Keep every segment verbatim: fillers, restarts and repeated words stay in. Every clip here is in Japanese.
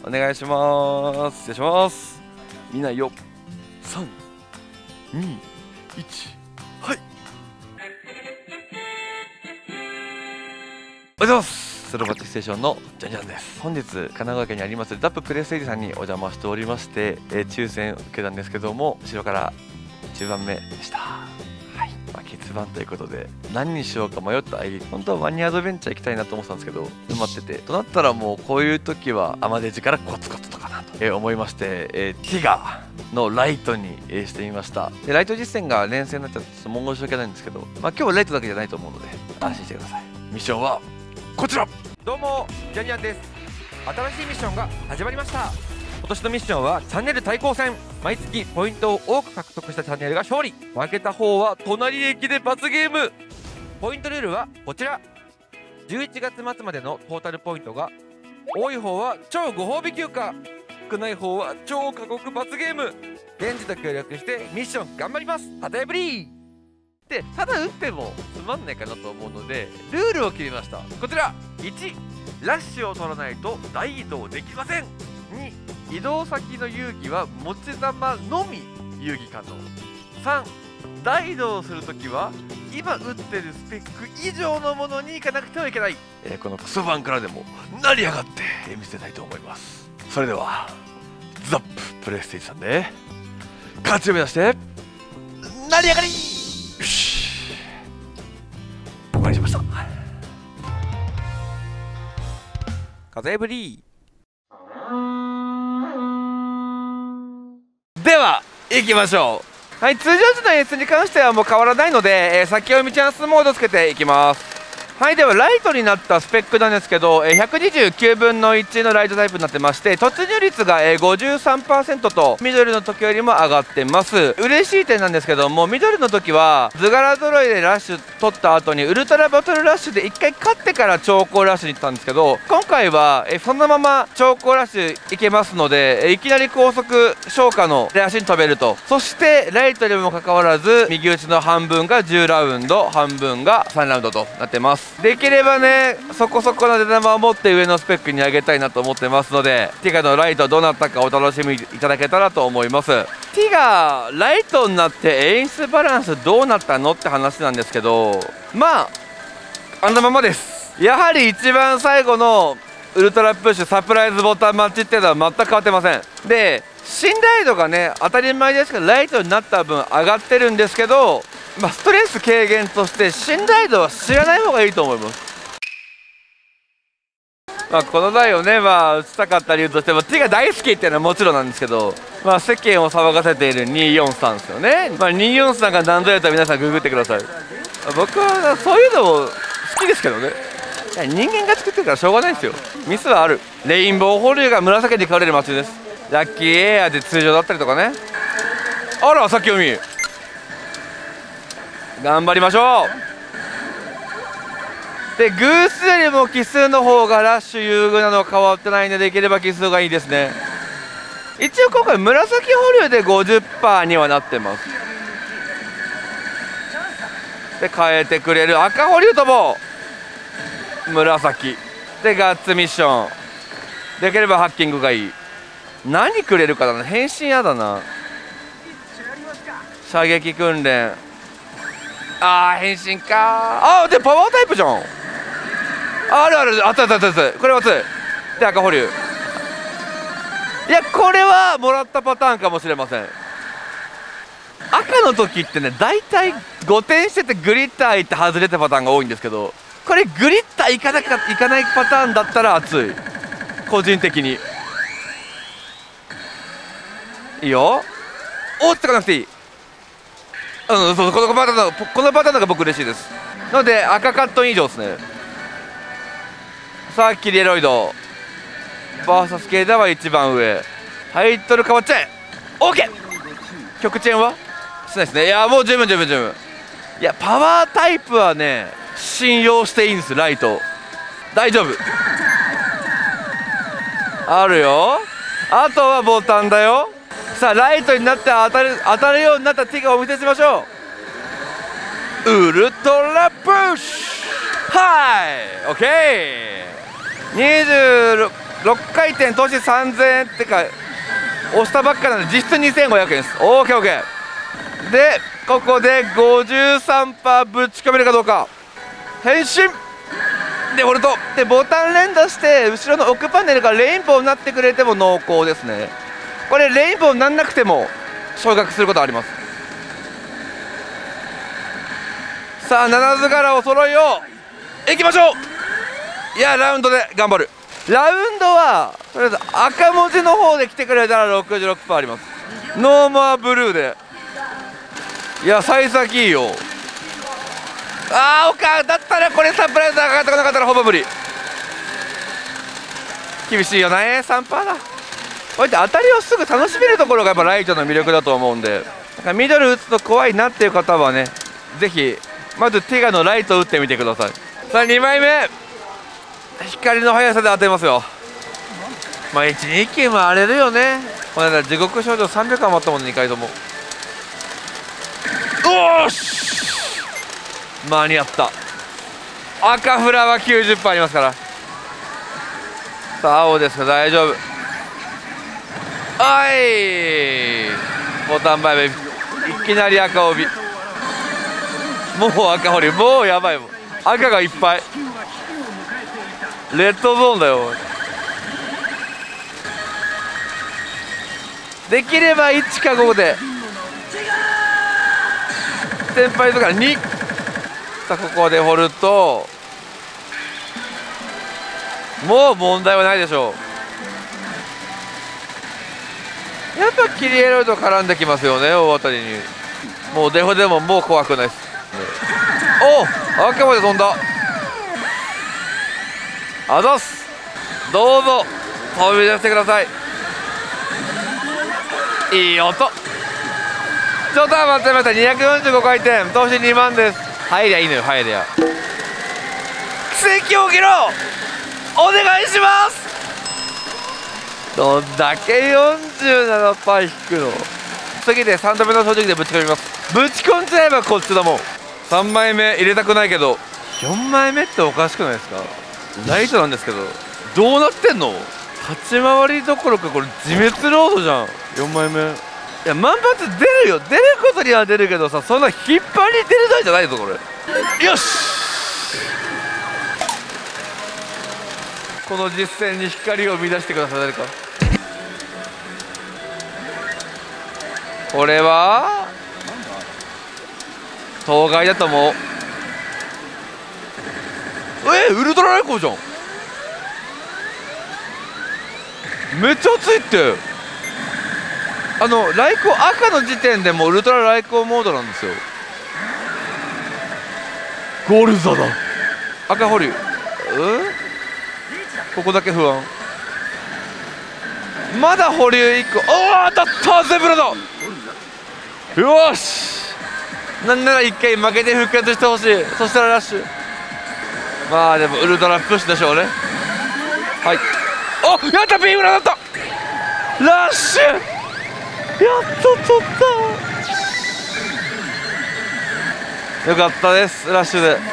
お願いします。失礼します。みんなよ。さん、に、いち、はい。おはようございます。スロバッチステーションのジャンジャンです。本日神奈川県にありますザッププレイステージさんにお邪魔しておりまして、えー、抽選受けたんですけども、後ろからじゅうばんめでした。はい、まあ、欠番ということで何にしようか迷った間、本当はワニアドベンチャー行きたいなと思ってたんですけど埋まってて、となったらもうこういう時はアマデジからコツコツとかなと、えー、思いまして、えー、ティガのライトに、えー、してみました。でライト実践が連戦になっちゃってちょっと申し訳ないんですけど、まあ、今日はライトだけじゃないと思うので安心してください。ミッションはこちら。どうもジャニアンです。新しいミッションが始まりました。今年のミッションはチャンネル対抗戦。毎月ポイントを多く獲得したチャンネルが勝利、負けた方は隣駅で罰ゲーム。ポイントルールはこちら。じゅういちがつ末までのトータルポイントが多い方は超ご褒美休暇、少ない方は超過酷罰ゲーム。レンジと協力してミッション頑張ります。旗破りで、ただ打ってもつまんないかなと思うのでルールを決めました。こちら。いち、ラッシュを取らないと大移動できません。に、移動先の遊戯は持ち玉のみ遊戯可能。さん、大移動するときは今打ってるスペック以上のものに行かなくてはいけない。えー、このクソ版からでも成り上がって見せたいと思います。それではザッププレイステージさんで勝ちを目指して成り上がり。よし、お願いしました。風ぶりでは行きましょう。はい、通常時の演出に関してはもう変わらないので、えー、先読みチャンスモードつけていきます。はい、ではライトになったスペックなんですけど、ひゃくにじゅうきゅうぶんのいちのライトタイプになってまして、突入率が ごじゅうさんパーセント と緑の時よりも上がってます。嬉しい点なんですけども、緑の時は図柄揃いでラッシュ取った後にウルトラバトルラッシュでいっかい勝ってから超高ラッシュに行ったんですけど、今回はえそのまま超高ラッシュいけますので、いきなり高速消化の出足に飛べると。そしてライトにもかかわらず右打ちの半分がじゅうラウンド、半分がさんラウンドとなってます。できればね、そこそこの出玉を持って上のスペックに上げたいなと思ってますので、ティガのライトどうなったかお楽しみいただけたらと思います。ティガライトになって演出バランスどうなったのって話なんですけど、まああんなままです。やはり一番最後のウルトラプッシュサプライズボタン待ちっていうのは全く変わってません。で信頼度がね、当たり前ですけどライトになった分上がってるんですけど、まあ、ストレス軽減として信頼度は知らない方がいいと思います。まあ、この台をね、まあ、打ちたかった理由としてもティガ大好きっていうのはもちろんなんですけど、まあ、世間を騒がせているにーよんさんですよね。まあ、にーよんさんが何ぞやったら皆さんググってください。僕はそういうのも好きですけどね。人間が作ってるからしょうがないですよ。ミスはある。レインボーホリューが紫に変われる街です。ラッキーエアで通常だったりとかね。あら先読み頑張りましょう。で偶数よりも奇数の方がラッシュ優遇なのは変わってないので、できれば奇数がいいですね。一応今回紫保留で ごじゅっパーセント にはなってます。で変えてくれる赤保留とも紫でガッツミッションできればハッキングがいい。何くれるかだな。変身やだな。射撃訓練、あー変身か。あーでパワータイプじゃん。あるある、あったあったあった。これは熱いで赤保留。いやこれはもらったパターンかもしれません。赤の時ってね、大体ごてんしててグリッターいって外れたパターンが多いんですけど、これグリッターいかなきゃいかないパターンだったら熱い。個人的にいいよ。落ちてかなくていい。うん、そう、このパターン、このパターンが僕嬉しいです。なので赤カット以上ですね。さあキリエロイド バーサス ケーダは一番上。タイトル変わっちゃえ。 OK。 曲チェーンはしないですね。いやもう十分十分十分。いやパワータイプはね信用していいんです。ライト大丈夫あるよ。あとはボタンだよ。さあライトになって当たる当たるようになったティガをお見せしましょう。ウルトラプッシュはい OK。 にじゅうろくろっかい転投資さんぜんえんってか押したばっかなんで実質にせんごひゃくえんです。 オーケーオーケー でここで ごじゅうさんパーセント ぶち込めるかどうか。変身でボルトでボタン連打して後ろの奥パネルがレインボーになってくれても濃厚ですね。これレインボーになんなくても昇格することあります。さあ七図柄を揃えよう。いきましょう。いやラウンドで頑張る。ラウンドはとりあえず赤文字の方で来てくれたら ろくじゅうろくパーセント あります。ノーマーブルーでいや幸先いいよ。あーおかだったらこれサプライズ上がってこなかったらほぼ無理。厳しいよね さんパーセント だ。こうやって当たりをすぐ楽しめるところがやっぱライトの魅力だと思うんで、だからミドル打つと怖いなっていう方はねぜひまずティガのライトを打ってみてください。さあにまいめ光の速さで当てますよ。まあいちに球も荒れるよね。この間地獄少女さんびゃく余ったもんねにかいとも。おーし間に合った。赤フラは きゅうじゅっパーセント ありますから。さあ青ですか大丈夫。はい、ボタンバイバイいきなり赤帯。もう赤堀もうやばいもん。赤がいっぱいレッドゾーンだよ。できればいちかごで先輩とかに。さあここで掘るともう問題はないでしょう。やっぱキリエロイド絡んできますよね大当たりに。もうデフォでももう怖くないです。おお赤まで飛んだ。あざっす。どうぞ飛び出してください。いい音。ちょっと待ってました。にひゃくよんじゅうごかい転投資にまんです。入りゃいいのよ入りゃ。奇跡起きろお願いします。どんだけ よんじゅうななパーセント 引くの。次でさんどめの正直でぶち込みます。ぶち込んじゃえばこっちだもん。さんまいめ入れたくないけどよんまいめっておかしくないですか。ライトなんですけどどうなってんの。立ち回りどころかこれ自滅ロードじゃんよんまいめ。いや万発出るよ。出ることには出るけどさそんな引っ張り出る台じゃないぞこれ。よしこの実戦に光を生み出してください誰か。これは当該だと思う。えウルトラライコーじゃん。めっちゃ熱いって。あのライコー赤の時点でもうウルトラライコーモードなんですよ。ゴールザだ。赤保留。うんここだけ不安。まだ保留いっこ。おお当たったゼブラだ。よしなんならいっかい負けて復活してほしい。そしたらラッシュ。まあでもウルトラプッシュでしょうね。はい。おやったビームラだった。ラッシュやっと取った。よかったですラッシュで。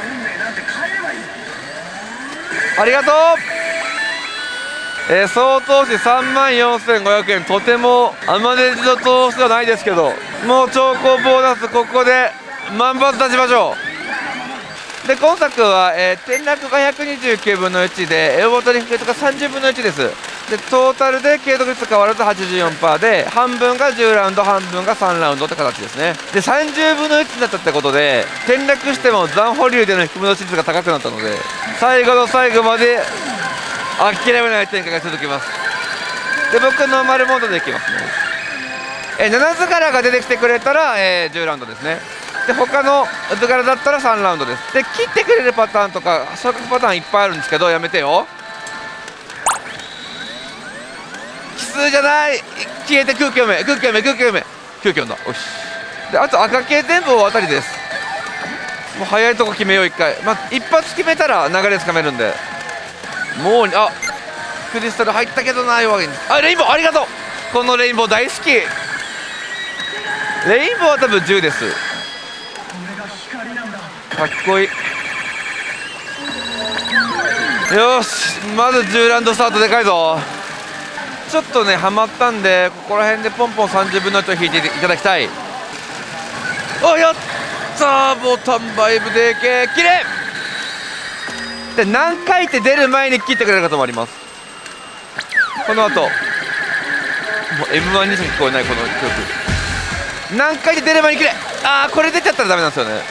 ありがとう。えー、総投資さんまんよんせんごひゃくえん。とてもアマデジの投資ではないですけどもう超高ボーナスここで万発出しましょう。で今作は、えー、転落がひゃくにじゅうきゅうぶんのいちでエオボトリフィケートがさんじゅうぶんのいちです。でトータルで継続率変わらず はちじゅうよんパーセント で半分がじゅうラウンド半分がさんラウンドって形ですね。でさんじゅうぶんのいちになったってことで転落しても残保留での引き戻し率が高くなったので最後の最後まで諦めない展開が続きます。で僕ノーマルモードでいきますね。えなな図柄が出てきてくれたら、えー、じゅうラウンドですね。で他の図柄だったらさんラウンドです。で切ってくれるパターンとか昇格パターンいっぱいあるんですけどやめてよ。奇数じゃない。消えて空気読め空気読め空気読め空気読んだ。よしであと赤系全部大当たりです。もう早いとこ決めよういっかい。まあ一発決めたら流れつかめるんでもうあクリスタル入ったけどな弱い。あレインボーありがとう。このレインボー大好き。レインボーは多分じゅうです。かっこいい。 よし、まずじゅうラウンドスタートでかいぞ。ちょっとねハマったんで、ここら辺でポンポンさんじゅうぶんのいちを引いていただきたい。お、やったー、ボタンバイブでけー、きれいで、何回って出る前に切ってくれることもあります。この後もう エムワン にしか聞こえないこの曲、何回で出る前に切れ。あー、これ出ちゃったらダメなんですよね。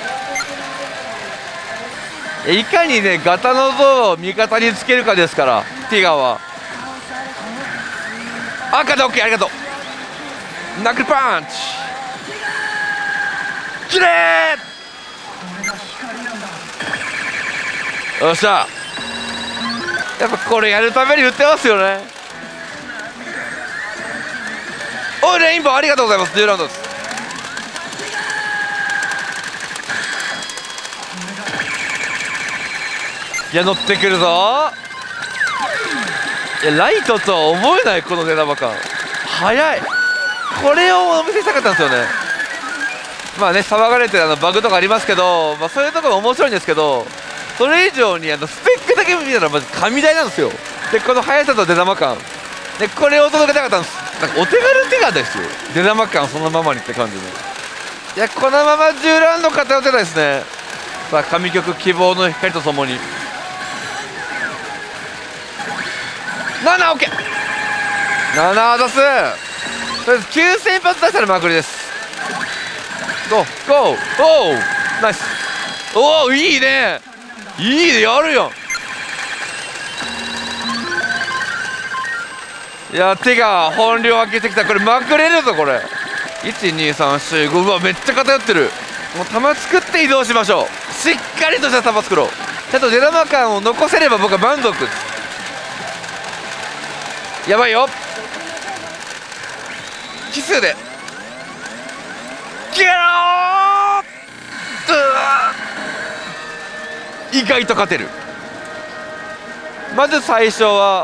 いかにねガタの像を味方につけるかですから、ティガは。赤で OK、 ありがとう。ナックルパンチきれい。よっしゃ、やっぱこれやるために打ってますよね。おい、レインボーありがとうございます。じゅうラウンドです。いや乗ってくるぞ。いやライトとは思えないこの出玉感、速い。これをお見せしたかったんですよね。まあね、騒がれてるあのバグとかありますけど、まあ、そういうところ面白いんですけど、それ以上にあのスペックだけ見たらマジ神台なんですよ。でこの速さと出玉感で、これを届けたかったんです。なんかお手軽手がですよ、出玉感そのままにって感じで。いやこのままじゅうラウンド勝て打てないですね。さあ神曲希望の光とともになな、オッケー、なな出す。とりあえずきゅうせん発出したらまくりです。ゴーゴー、おおナイス。おおいいね、いいね、やるやん。いや手が本領発揮してきた。これまくれるぞこれ。いちにさんしご、うわめっちゃ偏ってる。もう球作って移動しましょう。しっかりとした球作ろう。ちゃんと出玉感を残せれば僕は満足。やばいよ、奇数でキャロー、意外と勝てる。まず最初は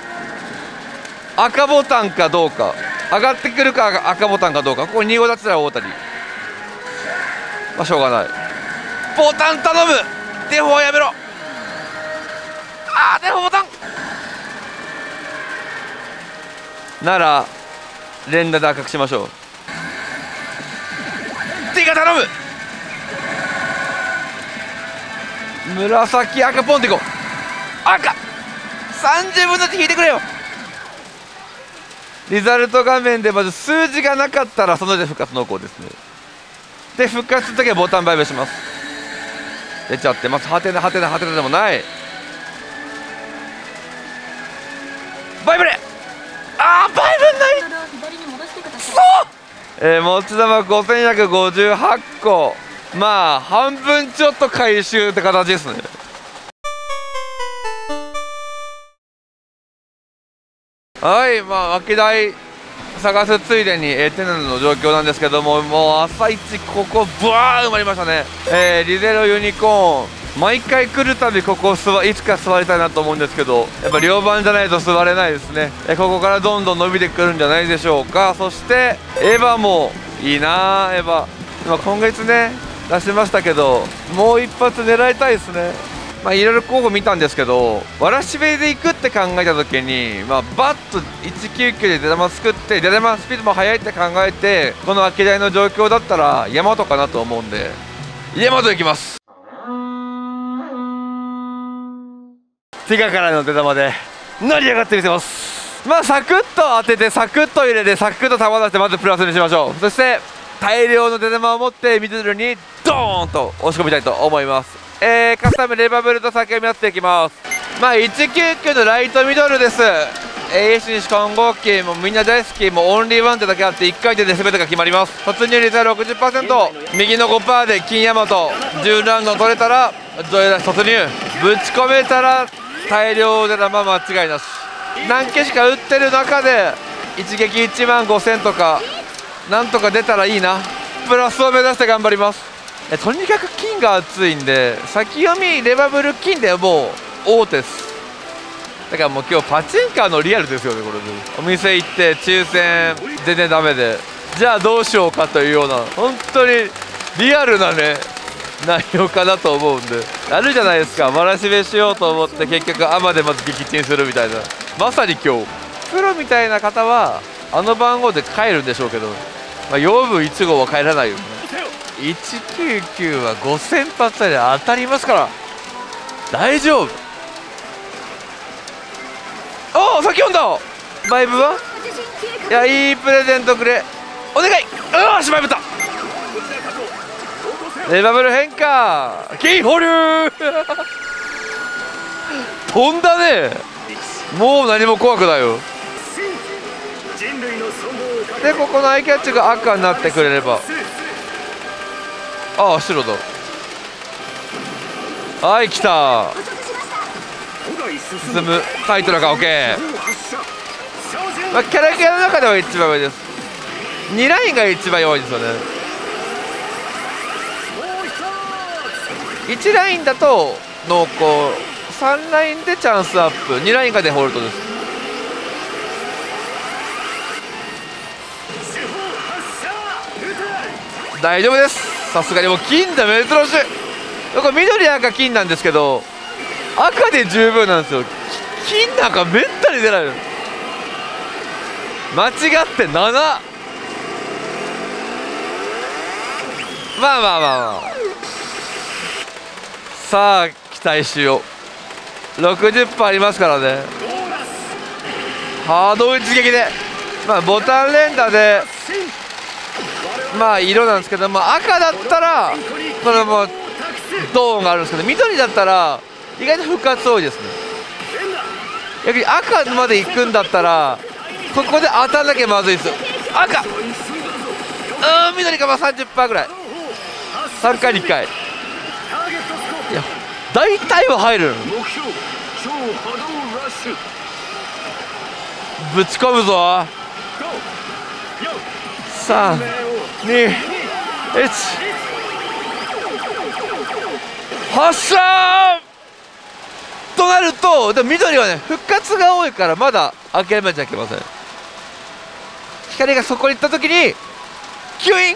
赤ボタンかどうか、上がってくるか赤ボタンかどうか。ここにご立ちたら大谷、まあしょうがない。ボタン頼む、デフォはやめろ。あーデフォボタンなら連打で赤くしましょう。手が頼む。紫赤ポンっていこう。赤さんじゅうぶんのいち引いてくれよ。リザルト画面でまず数字がなかったらそので復活濃厚ですね。で復活するときはボタンバイブします。出ちゃってます。はてなはてなはてなでもない。バイブレ、あーバイブないそう、えー、持ち玉ごせんひゃくごじゅうはち個、まあ半分ちょっと回収って形ですね。はい、まあ脇台探すついでに、えー、テナの状況なんですけども、もう朝一ここブワー埋まりましたね。えー、リゼロユニコーン毎回来るたびここ座いつか座りたいなと思うんですけど、やっぱ両番じゃないと座れないですね。えここからどんどん伸びてくるんじゃないでしょうか。そしてエヴァもいいな、エヴァ今今月ね出しましたけど、もう一発狙いたいですね。まあいろいろ候補見たんですけど、わらしべで行くって考えた時に、まあ、バッといちきゅうきゅうで出玉作って出玉スピードも速いって考えて、この秋台の状況だったらヤマトかなと思うんでヤマト行きます。ティガからの出玉で成り上がってみせます。まあサクッと当ててサクッと入れてサクッと球出してまずプラスにしましょう。そして大量の出玉を持ってミドルにドーンと押し込みたいと思います。えー、カスタムレバブルと先読み合っていきます。まあいちきゅうきゅうのライトミドルです。エーシ西混合機もみんな大好き、もうオンリーワンってだけあっていっかい転で全てが決まります。突入率は ろくじゅっパーセント、 右の ごパーセント で金大和じゅうラウンド取れたら突入、ぶち込めたら大量で玉間違いなし。何機しか打ってる中で一撃いちまんごせんとかなんとか出たらいいな。プラスを目指して頑張ります。えとにかく金が熱いんで、先読みレバブル金でもう大手です。だからもう今日パチンカーのリアルですよね。これでお店行って抽選全然ダメで、じゃあどうしようかというような本当にリアルなね内容かなと思うんで、あるじゃないですか、わらしべしようと思って結局アマでまず撃沈するみたいな、まさに今日プロみたいな方はあの番号で帰るんでしょうけど、まあ、養分いち号は帰らないよね。いちきゅうきゅうはごせん発で当たりますから大丈夫。おお、さっき読んだ。バイブは、いや、いいプレゼントくれ、お願い。よし、バイブった。レバブル変化、キー保留飛んだね。もう何も怖くないよ。でここのアイキャッチが赤になってくれれば、ああ白だ。はい、来た。進むタイトルが OK、まあ、キャラキャラの中では一番上です。にラインが一番弱いですよね。いちラインだと濃厚、さんラインでチャンスアップ、にラインがデフォルトです。大丈夫です。さすがにもう金だ、珍しい。これ緑赤金なんですけど、赤で十分なんですよ。金なんかめったに出ないの。間違ってなな。まあまあまあまあ、さあ期待しよう。 ろくじゅっパーセント ありますからね。ハード一撃で、まあボタン連打でまあ色なんですけど、まあ、赤だったらこれもドーンがあるんですけど、緑だったら意外と復活多いですね。逆に赤まで行くんだったらここで当たんなきゃまずいですよ。赤、うーん、緑がまあ さんじゅっパーセント ぐらい、さんかいにいっかい、いや大体は入る。ぶち込むぞ。さんにいち発射となると、でも緑はね復活が多いからまだ諦めちゃいけません。光がそこに行った時にキュイン、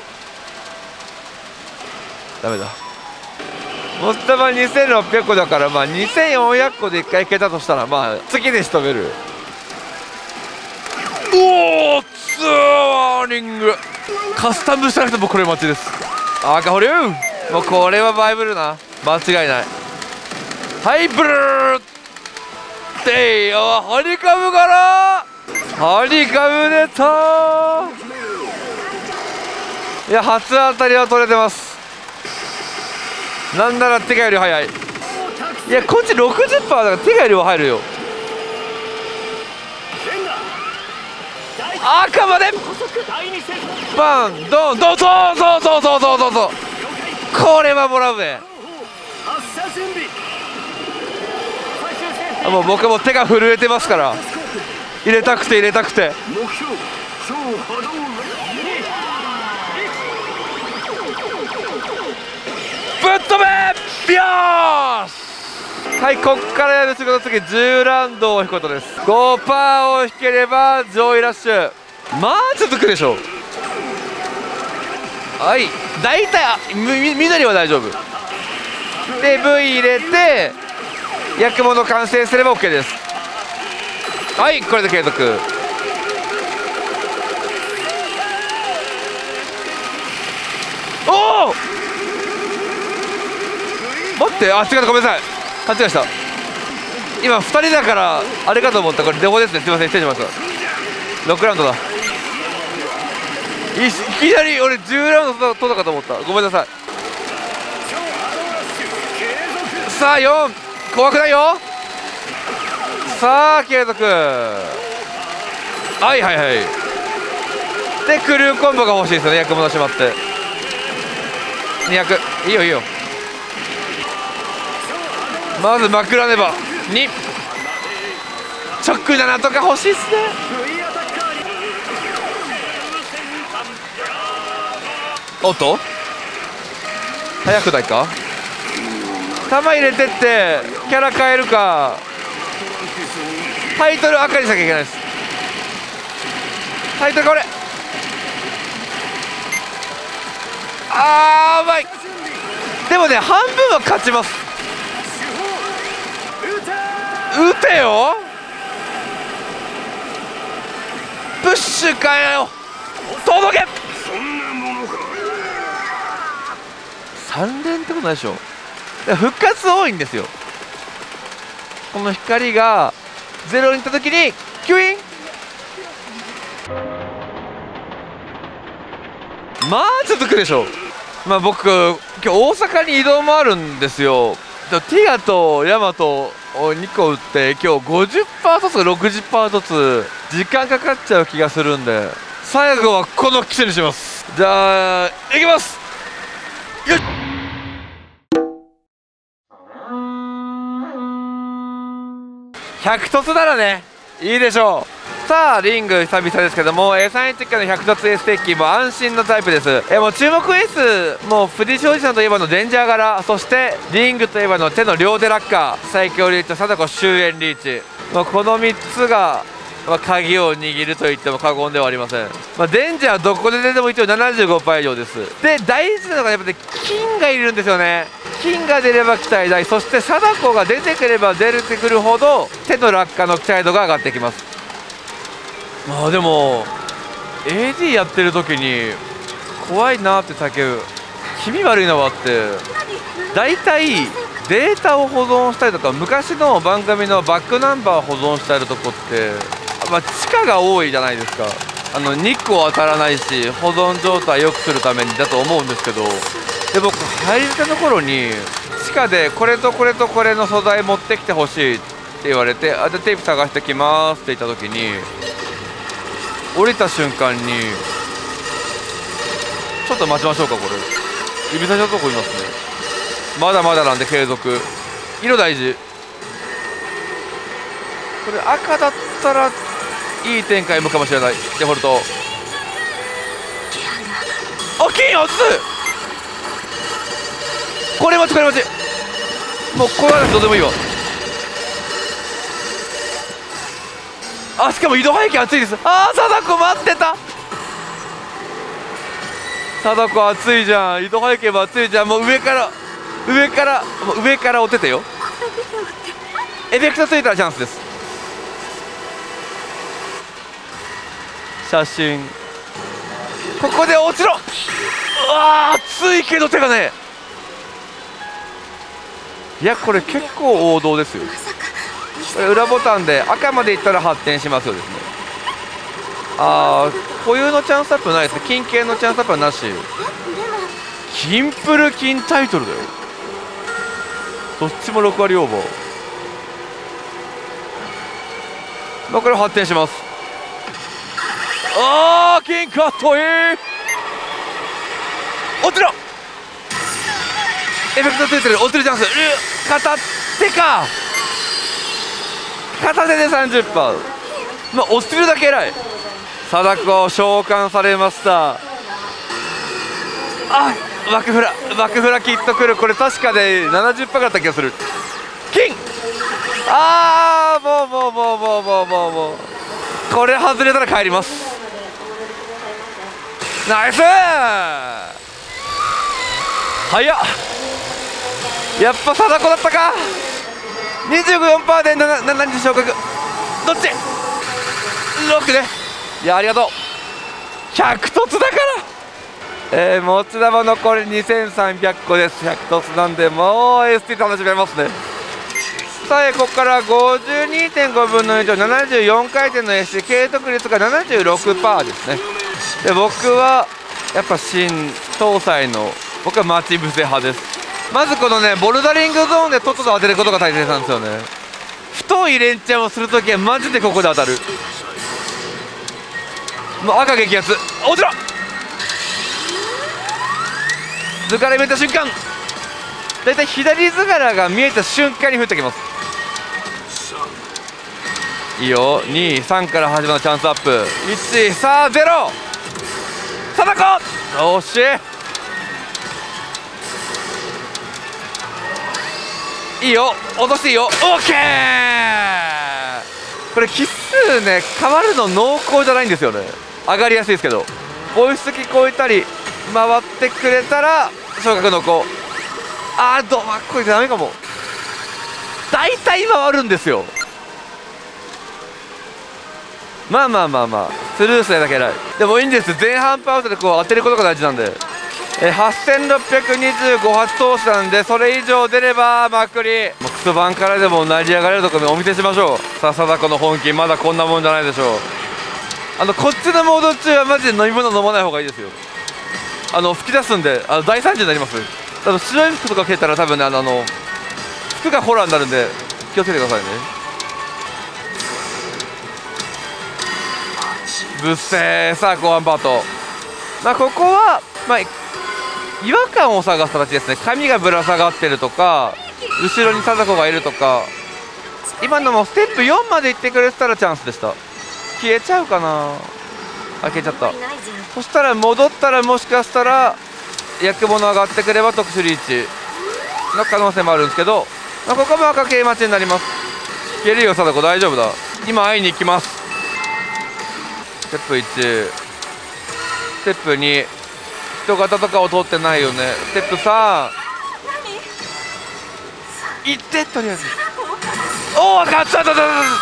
ダメだ。モスタバにせんろっぴゃくこだから、まあにせんよんひゃくこでいっかいいけたとしたら、まあ次で仕留める。おお、ツーリングカスタムしたなくてもこれ待ちです。赤保留、もうこれはバイブルな、間違いない。ハイブルーってよ、ハニカムからハニカム出たー。いや初当たりは取れてます。なんなら手がより早い。いやこっち ろくじゅっパーセント だから手がよりは入るよ。赤までバンドンドン、そうそうそうそうそうそうそう、これはもらうぜ。もう僕も手が震えてますから、入れたくて入れたくて。ぶっ飛べビヨーシ。はい、こっからやる仕事、次じゅうラウンドを引くことです。 ごパーセント を引ければ上位ラッシュ、まあ続くでしょう。はい、大体あみ緑は大丈夫で ブイ 入れて焼き物完成すれば OK です。はい、これで継続。おお、待って、あ、違った、ごめんなさい、勘違いした。今ふたりだからあれかと思った。これデフォですね、すいません、失礼しました。ろくラウンドだ。い, いきなり俺じゅうラウンド取ったかと思った、ごめんなさい。さあよん、怖くないよ。さあ継続、はいはいはい。でクルーコンボが欲しいですよね、役物しまってにひゃく、いいよいいよ。まずまくらねばに直ななとか欲しいっすね。おっと早くないか。弾入れてってキャラ変えるか、タイトル赤にしなきゃいけないです。タイトルこれ、あーうまい。 でもね半分は勝ちます。撃てよプッシュかよ届けさん連ってことないでしょ。復活多いんですよ。この光がゼロにいった時にキュインまあ続くでしょ。まあ僕今日大阪に移動もあるんですよ。ティガとヤマトをにこ打って今日 ごじゅっパーセント ずつ ろくじゅっパーセント ずつ時間かかっちゃう気がするんで最後はこの機種にします。じゃあいきます。よっひゃく凸ならねいいでしょう。さあリング久々ですけども エーさんじゅういち からのひゃく凸エーステッキも安心のタイプです。えもう注目エースもう藤井庄司さんといえばのデンジャー柄、そしてリングといえばの手の両手ラッカー、最強リーチと貞子終焉リーチ、まあ、このみっつが、まあ、鍵を握ると言っても過言ではありません。まあ、デンジャーはどこで出ても一応 ななじゅうごパーセント 以上です。で大事なのがやっぱり金がいるんですよね。金が出れば期待大、そして貞子が出てくれば出てくるほど手の落下の期待度が上がってきます。まあでも エーディー やってる時に怖いなって叫ぶ気味悪いのはあって、だいたいデータを保存したりとか昔の番組のバックナンバーを保存してあるとこって、まあ、地下が多いじゃないですか。あの日光当たらないし保存状態良くするためにだと思うんですけど、で僕入りたての頃に地下でこれとこれとこれの素材持ってきてほしいって言われて、あでテープ探してきますって言った時に降りた瞬間にちょっと待ちましょうか、これ指差しのとこいますね。まだまだなんで継続、色大事。これ赤だったらいい展開向くかもしれない。デフォルトあ金落ちすこれ待ちこれ待ちもうこれはどうでもいいわ。あしかも移動背景熱いです。あー貞子待ってた。貞子熱いじゃん、移動背景も熱いじゃん。もう上から上からもう上から追っててよ。エフェクトついたらチャンスです。写真ここで落ちろ。うわ熱いけど手がね、いやこれ結構王道ですよ。これ裏ボタンで赤までいったら発展しますよですね。あー固有のチャンスアップないですね。金系のチャンスアップはなし。金プル金タイトルだよ。どっちもろく割オーバー。まあこれ発展します。あー金カットイン落ちろ。エフェクトついてる落ちるチャンス。片手か片手で さんじゅっパーセント、 まあ落ちるだけ偉い。貞子召喚されました。あバックフラバックフラきっとくる。これ確かで ななじゅっパーセント だった気がする。金あーもうもうもうもうもうもうもうこれ外れたら帰ります。ナイス早っ。やっぱ貞子だったか。 にじゅうよんパーセント でななに昇格どっちろくね。いやありがとう。ひゃく凸だから、えー、持ち玉残りにせんさんびゃっこです。ひゃく凸なんでもう エスティー 楽しめますね。さあここから ごじゅうにてんご 分のいちななじゅうよん回転の エスティー 継続率が ななじゅうろくパーセント ですね。で僕はやっぱ新搭載の僕は待ち伏せ派です。まずこのねボルダリングゾーンでとっとと当てることが大切なんですよね。太い連チャンをするときはマジでここで当たる。もう赤激アツ落ちろ。図柄見えた瞬間だいたい左図柄が見えた瞬間に降ってきます。いいよにさんから始まるチャンスアップいちさあゼロ貞子惜しい。いいよ落としていいよ。オッケー。これ奇数ね変わるの濃厚じゃないんですよね。上がりやすいですけどボイス聞こえたり回ってくれたら昇格の子あーどまあこれダメかも。大体回るんですよ。まあまあまあまあスルーするだけない。でもいいんです。前半パウトでこう当てることが大事なんで、えはっせんろっぴゃくにじゅうご発投手なんで、それ以上出ればまくり。もうクソ版からでも成り上がれるところお見せしましょう。さあ貞子の本気まだこんなもんじゃないでしょう。あのこっちのモード中はマジで飲み物飲まない方がいいですよ。あの吹き出すんで、あの大惨事になります。あの白い服とか着てたら多分ね、あのあの服がホラーになるんで気をつけてくださいね。ぶっせー。さあ後半パート、まあここはまあ違和感を探す形ですね。髪がぶら下がってるとか、後ろに貞子がいるとか。今のもステップよんまで行ってくれてたらチャンスでした。消えちゃうかなあ、消えちゃった。そしたら戻ったらもしかしたら役物上がってくれば特殊リーチの可能性もあるんですけど、まあ、ここも赤系待ちになります。消えるよ貞子、大丈夫だ。今会いに行きます。ステップいち、ステップに、人型とかを通ってないよね。ステップさん行って、とりあえずおお勝った。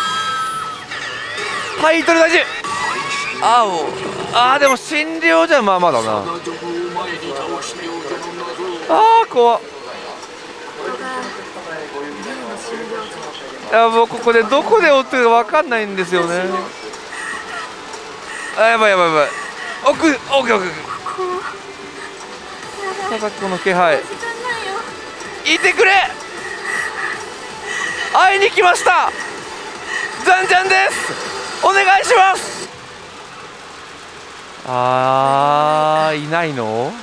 タイトル大事。あおあーでも診療じゃまあまあだな。あー怖っ。いやもうここでどこで追ってるか分かんないんですよね。あやばいやばいやばい。奥奥奥貞子の気配いてくれ。会いに来ました。じゃんじゃんです。お願いします。あーいないの。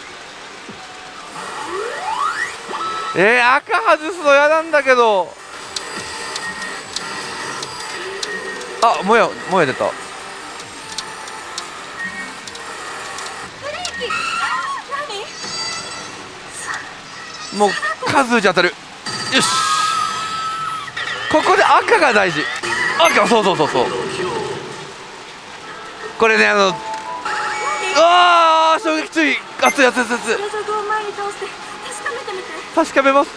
えー、赤外すの嫌なんだけど。あもやもや出た。もう数打ち当たる。よしここで赤が大事。赤そうそうそうそう。これねあのああ衝撃注意。熱い熱い熱い熱い。確かめます。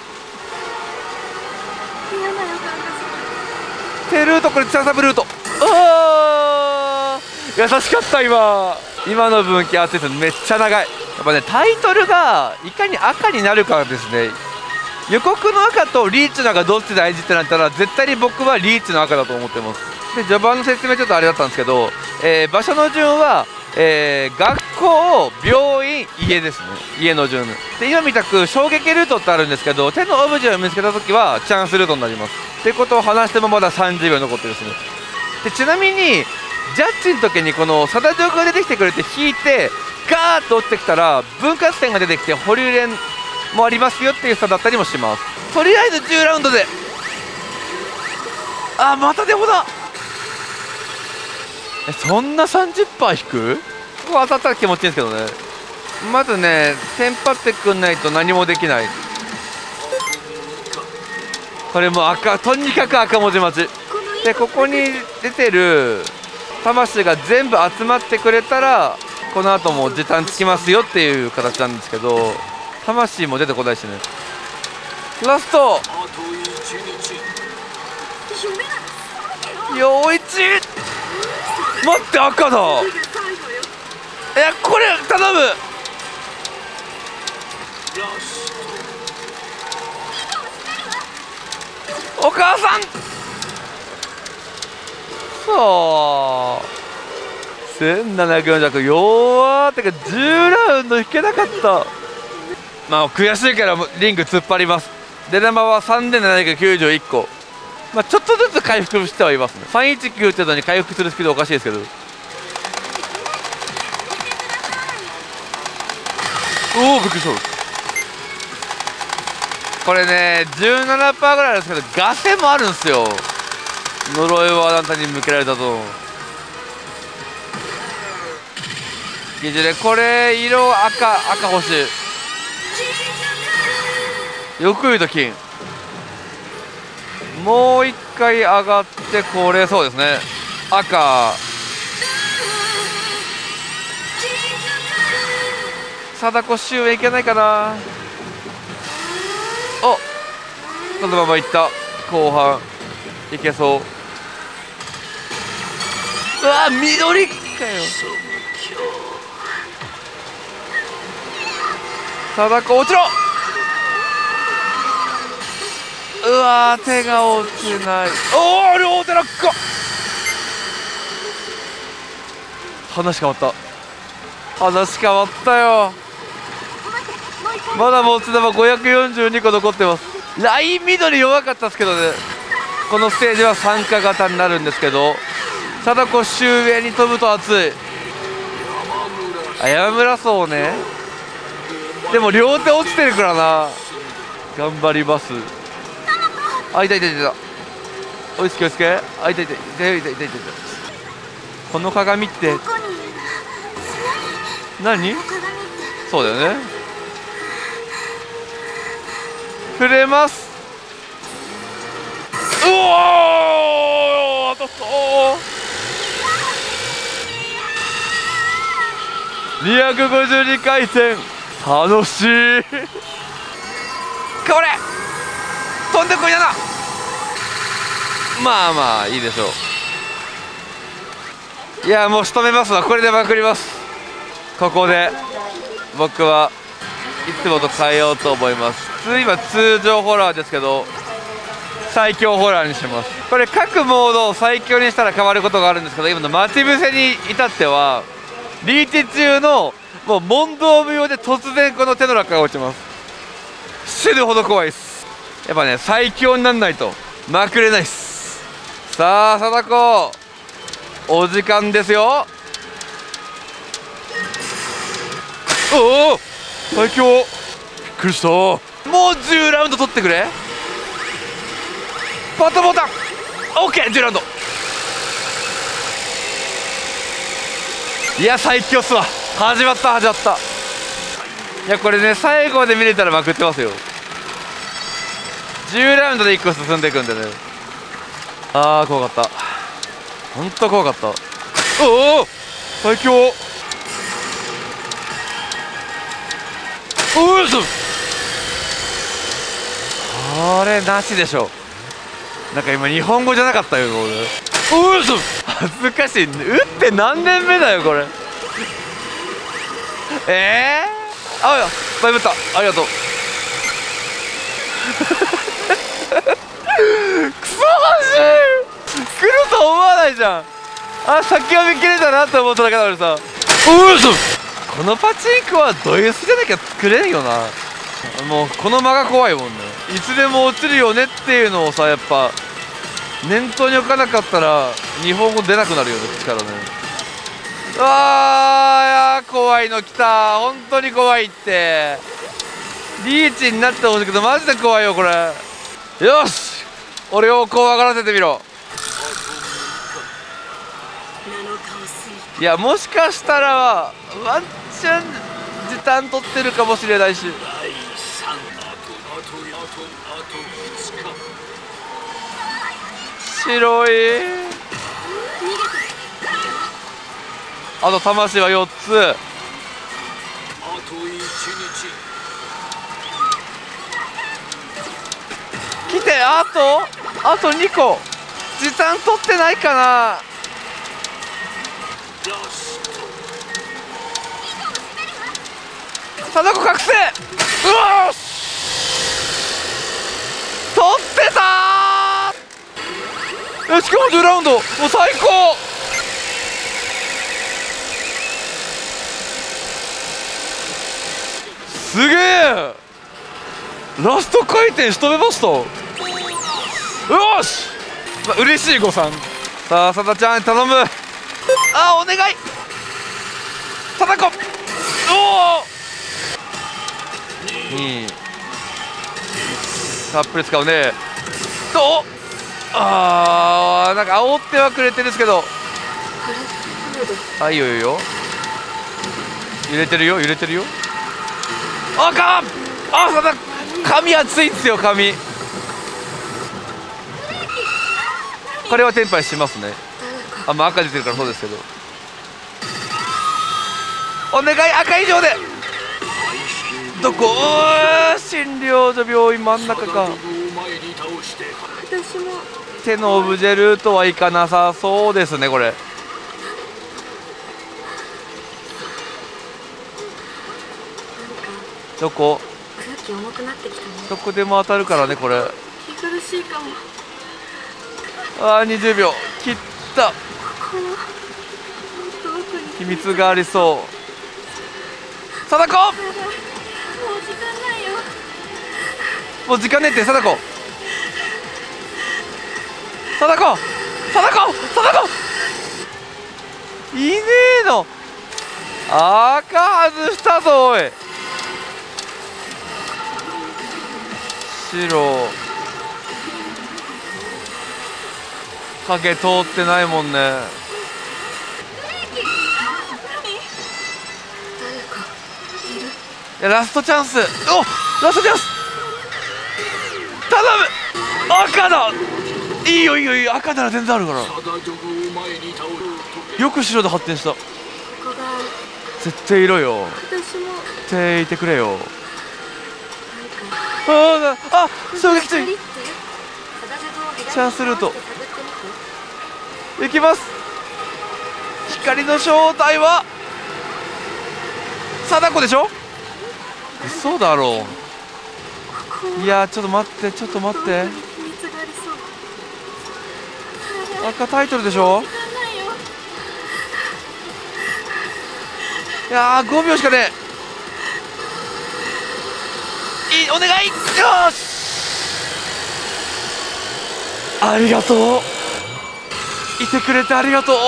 テルートこれチャンサブルート。ああ優しかった今。今の分岐熱いです。めっちゃ長い。やっぱねタイトルがいかに赤になるかですね。予告の赤とリーチの赤どっち大事ってなったら絶対に僕はリーチの赤だと思ってます。で序盤の説明ちょっとあれだったんですけど、えー、場所の順は、えー、学校病院家ですね。家の順で今みたく衝撃ルートってあるんですけど、手のオブジェを見つけた時はチャンスルートになりますっていうことを話してもまださんじゅうびょう残ってるんですね。でちなみにジャッジの時にこの貞子が出てきてくれて引いてガーッと落ちてきたら分割点が出てきて保留連もありますよっていう差だったりもします。とりあえずじゅうラウンドであまたでもだ。えそんな さんじゅっパーセント 引く。ここ当たったら気持ちいいんですけどね。まずねテンパってくんないと何もできない。これも赤とにかく赤文字待ちで、ここに出てる魂が全部集まってくれたらこの後も時短つきますよっていう形なんですけど、魂も出てこないしね。ラストよいち待って赤だ。えこれ頼む。お母さんそうせんななひゃくよんじゅう弱ってかじゅうラウンド引けなかった。まあ悔しいからリング突っ張ります。出玉はさんぜんななひゃくきゅうじゅういっこ、まあ、ちょっとずつ回復してはいますね。さんいちきゅうってのに回復するスピードおかしいですけど。おおびっくりした。これね じゅうななパーセント ぐらいあるんですけどガセもあるんですよ。呪いはあなたに向けられたと。いずれこれ色赤赤欲しい。よく言うと金もう一回上がってこれそうですね赤。貞子周囲いけないかな。 このままいった。後半いけそう。うわ緑かよ。貞子落ちろ。うわ手が落ちない。おお両手落下。話変わった。話変わったよ。まだ持ち玉ごひゃくよんじゅうにこ残ってます。ライン緑弱かったですけどね。このステージは参加型になるんですけど、貞子周上に飛ぶと熱い。あ山村そうね。でも両手落ちてるからな。頑張ります。あ痛い痛い痛い。追いつけ追いつけ。あ痛い痛い痛い痛い痛い痛い。この鏡って何？そうだよね。触れます。うおー当たった。にひゃくごじゅうにかい転。楽しい。これ飛んでこいやな。まあまあいいでしょう。いやもう仕留めますわ。これでまくります。ここで僕はいつもと変えようと思います。普通今通常ホラーですけど最強ホラーにします。これ各モードを最強にしたら変わることがあるんですけど、今の待ち伏せに至ってはリーチ中のもう問答無用で突然この手の落下が落ちます。死ぬほど怖いです。やっぱね最強になんないとまくれないっす。さあ貞子お時間ですよ。おお最強。びっくりした。もうじゅうラウンド取ってくれ。パッドボタン オーケー。 じゅうラウンド。いや最強っすわ。始まった始まった。いやこれね最後まで見れたらまくってますよ。じゅうラウンドでいっこ進んでいくんでね。あー怖かった。ほんと怖かった。おお最強。おおそこれなしでしょ。なんか今日本語じゃなかったよ。おおそ恥ずかしい。打って何年目だよこれ。えー、あやバイブった。ありがとう。クソ欲しい。来ると思わないじゃん。あ先読み切れたなって思っただけなのにさ。おおそこのパチンコはド S じゃなきゃ作れんよな。もうこの間が怖いもんね。いつでも落ちるよねっていうのをさやっぱ念頭に置かなかったら日本語出なくなるよね口からね。うわーいや怖いの来た。本当に怖いって。リーチになってほしいけどマジで怖いよこれ。よし俺を怖がらせてみろ。いやもしかしたらワンチャン時短取ってるかもしれないし。白い。あと魂はよっつ。来てあとあとにこ時短取ってないかな。貞子覚醒。うわ取ってたー。よししかもじゅうラウンドもう最高。すげえラスト回転仕留めました。よし、まあ、嬉しい誤算。さあさだちゃん頼む。あお願い貞子。おおにたっぷり使うね。とあーなんか煽ってはくれてるんですけど。あいいよいいよ揺れてるよ揺れてるよ。あかんあさだ髪熱いっすよ髪。これはテンパイしますね。あまあ赤出てるからそうですけど。お願い赤以上で。どこ診療所病院真ん中か。 私も手のオブジェルートはいかなさそうですねこれ。どこ空気重くなってきたね。 どこでも当たるからねこれ。 息苦しいかも。 ああにじゅうびょう切った。 ここの遠くに秘密がありそう。貞子、 もう時間ないよ。 もう時間ねえって貞子貞子貞子貞子いねえの。赤外したぞおい。白影通ってないもんね。 誰かいる。 いやラストチャンス。おラストチャンス頼む。赤だ。いいよいいよいいよ。赤なら全然あるから。よく白で発展した。 ここが絶対いろよ。 私もっていてくれよ。 なんかああ、あ、衝撃光っ中。 てチャンスルート行きます。光の正体は貞子でしょ。嘘だろう。いやちょっと待ってちょっと待って。 秘密がありそう。 赤タイトルでしょ。 時間ないよ。 いやーごびょうしかねえ。いいお願い。よしありがとう。いてくれてありがとう。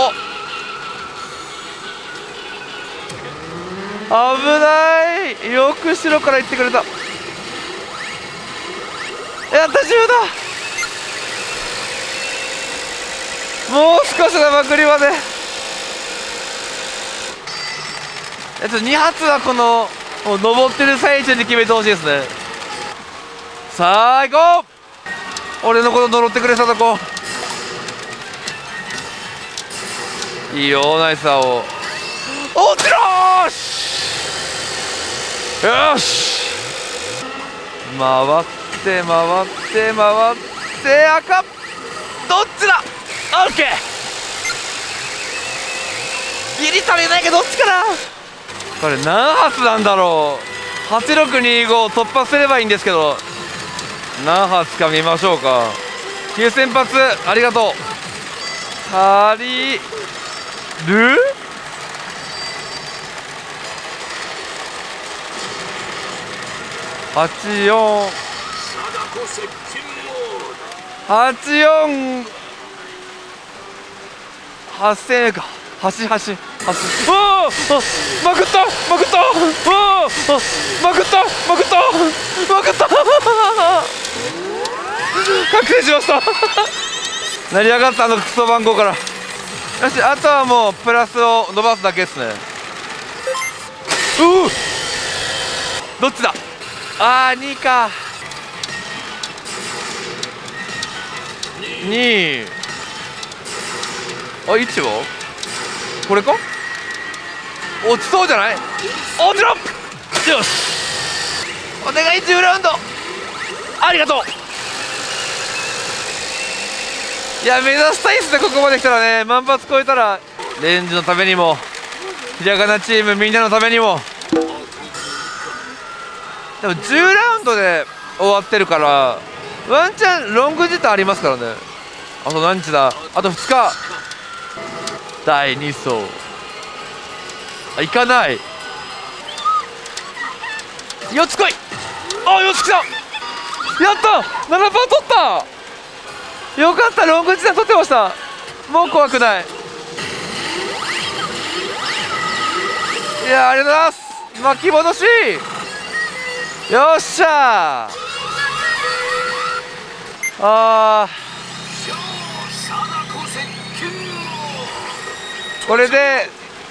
危ない。よく後ろから言ってくれた。やった自由だ。もう少しだまくりまで。えっとに発はこのもう登ってる最中に決めてほしいですね。さあ行こう。俺のこと呪ってくれ貞子。いいよナイス青。落ちろーし。よし回って回って回って赤どっちだ。オッケーギリ足りないけどどっちかな。これ何発なんだろう。はちろくにご突破すればいいんですけど何発か見ましょうか。きゅうせん発ありがとう。足りるはちよんはちよんはっせんかはちはちはち。おおまくったまくった。おおまくったまくったまくった覚醒しました成り上がったあのクソ番号から。よしあとはもうプラスを伸ばすだけですね。ううどっちだ。あーにかにあいちをこれか落ちそうじゃない。落ちろ。よしお願いじゅうラウンドありがとう。いや目指したいっすね。ここまで来たらね万発超えたらレンジのためにもひらがなチームみんなのためにも。でもじゅうラウンドで終わってるからワンチャンロング時短ありますからね。あと何日だ。あとふつか。だいに走あ行かない。よっつ来い。あよっつ来た。やったななパー取った。よかったロング時短取ってました。もう怖くない。いやありがとうございます。巻き戻しよっしゃー。あーこれで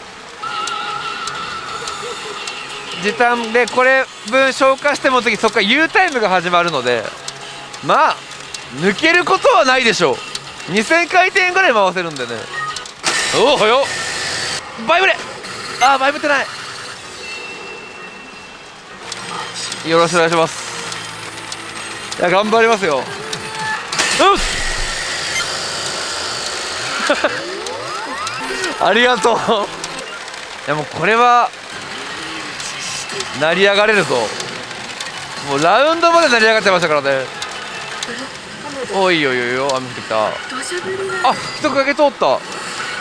時短でこれ分消化しても次そこから U タイムが始まるのでまあ抜けることはないでしょう。にせんかいてんぐらい回せるんでね。おおはよバイブレ。あーバイブってない。よろしくお願いします。 いや頑張りますよ。うっありがとう。いやもうこれは成り上がれるぞ。もうラウンドまで成り上がってましたからね。おいおいおいお、雨降ってきた。あ、人影通った。 なんか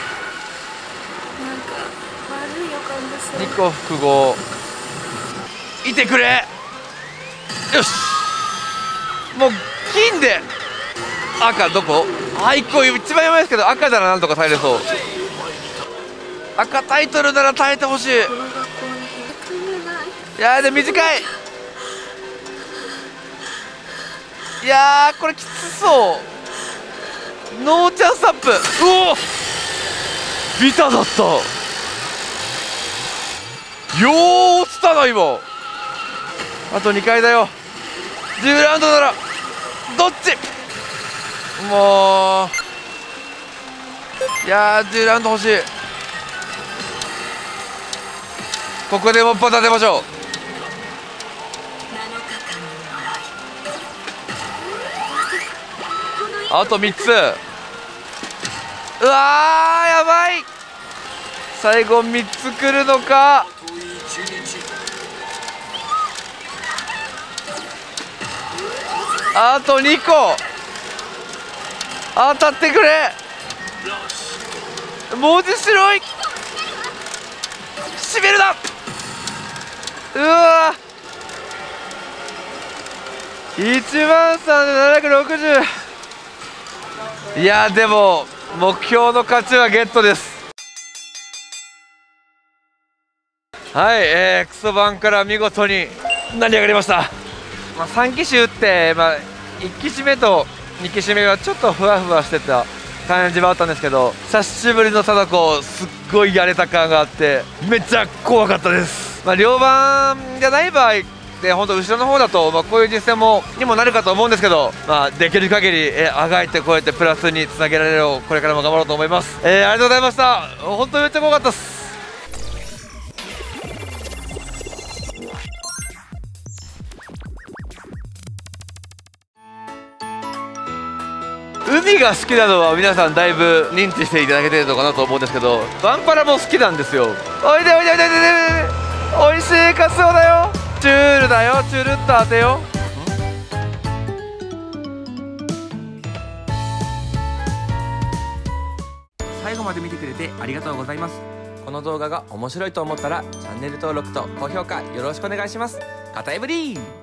悪い予感がする。 ニコ複合いてくれ。よし、もう金で赤どこ。あ、いっこ一番やばいですけど赤ならなんとか耐えれそう。赤タイトルなら耐えてほしい。 この学校に住めない。 いやーでも短い。いやーこれきつそう。ノーチャンスアップ。うおビタだった。よー落ちたな今。あとにかいだよ。じゅうラウンドならどっち。もういやーじゅうラウンド欲しい。ここでもっぱ立てましょう。あとみっつ。うわーやばい。最後みっつくるのか。あとにこ当たってくれ。文字白い。しめるな。うわーいちまんさんぜんななひゃくろくじゅう。いやでも目標の勝ちはゲットです。はい、えー、クソバンから見事に成り上がりました。まあ、さん機種打って、まあ、いち機種目とに機種目はちょっとふわふわしてた感じはあったんですけど、久しぶりの貞子すっごいやれた感があってめっちゃ怖かったです。まあ、両番じゃない場合で本当後ろの方だと、まあ、こういう実戦もにもなるかと思うんですけど、まあ、できる限りえあがいてこうやってプラスにつなげられるようこれからも頑張ろうと思います。えー、ありがとうございました。本当にめっちゃ怖かったっす。海が好きなのは皆さんだいぶ認知していただけてるのかなと思うんですけど、バンパラも好きなんですよ。おいでおいでおいでおいでおいでおいしいカツオだよ。チュールだよ。チュルっと当てよう。 最後まで見てくれてありがとうございます。この動画が面白いと思ったらチャンネル登録と高評価よろしくお願いします。カタエブリー。